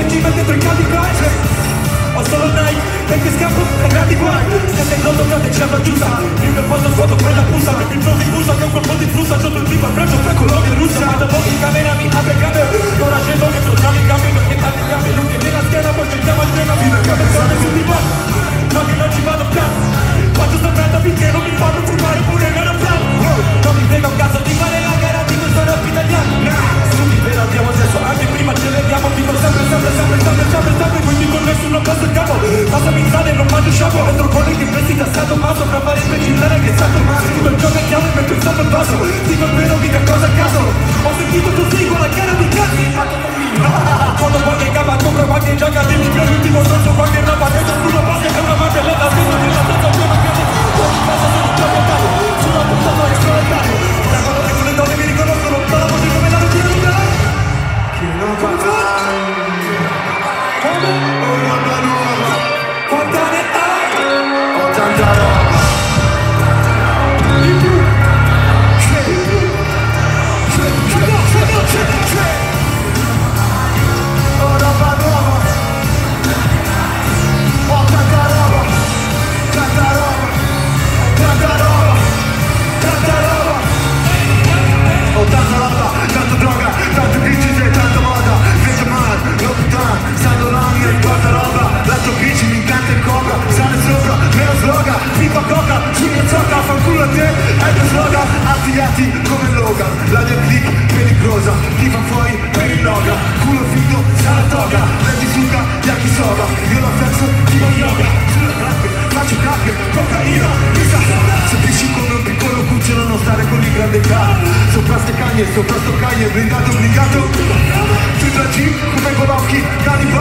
G-Man dentro i caldi guai. Ho solo Nike, perché scappo da grandi guai. Se sei noto grande c'è la giusta. Io che posso svuoto quella puzza. Mi flow di busa che un colpo di frusta. Sotto il tipo al braccio fra Colombia e Russia. Ma dopo in camera mi apre gambe. Ora scendo che facciamo i cambi. Perché tanti gambe lunghi nella schiena. Poi cerchiamo il treno. Fino a cabezzone sul divano. Ma che non ci vado più. Faccio sta merda finché non mi fanno fumare pure l'aeroplano. Non mi frega un cazzo di fare la gara di questo rap italiano. Subito abbiamo adesso anche prima ce le diamo. Dico sempre quindi con nessuno passa il capo. Passami in sale e non mangio sciapo. Dentro con il che presti da stato ma sopra fare imbecillare che è stato male. Dico il gioco chiamo e metto il santo al vaso. Dico il vero mica cosa a caso. Ho sentito così con la cara di cazzi. Quando qualche gamba compra qualche giacca. Dimmi che l'ultimo sorso qualche roba. Dentro sulla base è una martellata. Sento che la stessa prima che ogni cosa sono un proprio capo. Sulla puntata che sono andato. Da quando che sulle donne mi riconoscono. Ma la voce come la routine di me. Che non va quanta ne hai? 80 roba. Di più. Oh roba nuova. 80 roba. 80 roba. 80 roba. 80 roba. 80 roba. Tanto droga, tanto bici, tanto moda. Vedo male, lockdown, sanno l'anni e guarda roba. L'altro bici mi incanta il cobra. Sale sopra, meno sloga. Pipa coca, sulla zocca, fanculo a te. È più sloga, attivati come Logan. La mia click pericolosa, ti fa fuori per il loga. Culo figo, Saratoga. Lei suga, yakisoba. Io la penso, ti do yoga. Sulle clappe, faccio cacche, cocaina. Se pisci come un piccolo cucciolo non stare con il grande cane. Sopra ste cagne, blindato obbligato. Tu da G come Golocchi, cani